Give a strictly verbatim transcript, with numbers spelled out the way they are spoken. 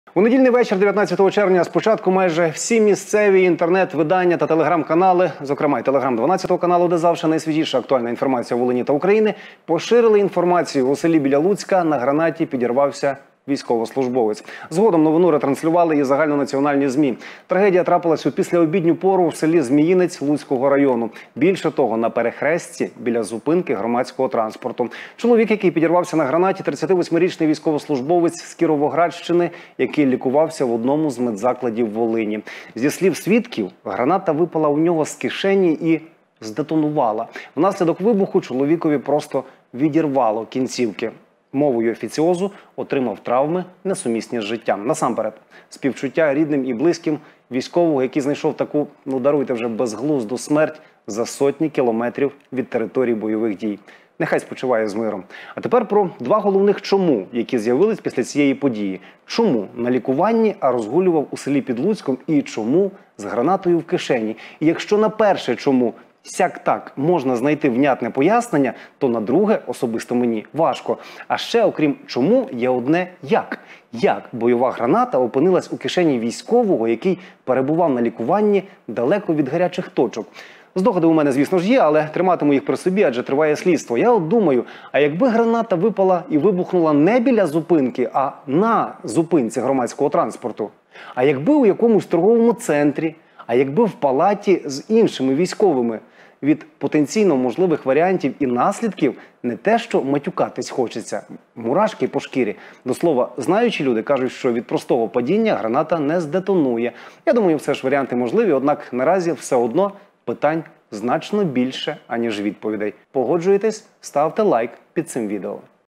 У недільний вечір дев'ятнадцятого червня спочатку майже всі місцеві інтернет-видання та телеграм-канали, зокрема й телеграм дванадцятого каналу, де завжди найсвіжіша актуальна інформація Волині та України, поширили інформацію: у селі біля Луцька на гранаті підірвався військовослужбовець. Згодом новину ретранслювали і загальнонаціональні ЗМІ. Трагедія трапилась у післяобідню пору в селі Зміїнець Луцького району. Більше того, на перехресті біля зупинки громадського транспорту. Чоловік, який підірвався на гранаті, тридцятивосьмирічний військовослужбовець з Кіровоградщини, який лікувався в одному з медзакладів Волині. Зі слів свідків, граната випала у нього з кишені і здетонувала. Внаслідок вибуху чоловікові просто відірвало кінцівки. Мовою офіціозу отримав травми, несумісні з життям. Насамперед, співчуття рідним і близьким військового, який знайшов таку, ну даруйте вже, безглузду смерть за сотні кілометрів від території бойових дій. Нехай спочиває з миром. А тепер про два головних «чому», які з'явились після цієї події. Чому на лікуванні, а розгулював у селі під Луцьком, і чому з гранатою в кишені. І якщо на перше «чому» сяк-так можна знайти внятне пояснення, то на друге, особисто мені, важко. А ще, окрім «чому», є одне «як». Як бойова граната опинилась у кишені військового, який перебував на лікуванні далеко від гарячих точок? Здогади у мене, звісно ж, є, але триматиму їх при собі, адже триває слідство. Я от думаю, а якби граната випала і вибухнула не біля зупинки, а на зупинці громадського транспорту? А якби у якомусь торговому центрі? А якби в палаті з іншими військовими? Від потенційно можливих варіантів і наслідків не те, що матюкатись хочеться. Мурашки по шкірі. До слова, знаючі люди кажуть, що від простого падіння граната не здетонує. Я думаю, все ж варіанти можливі, однак наразі все одно питань значно більше, аніж відповідей. Погоджуєтесь? Ставте лайк під цим відео.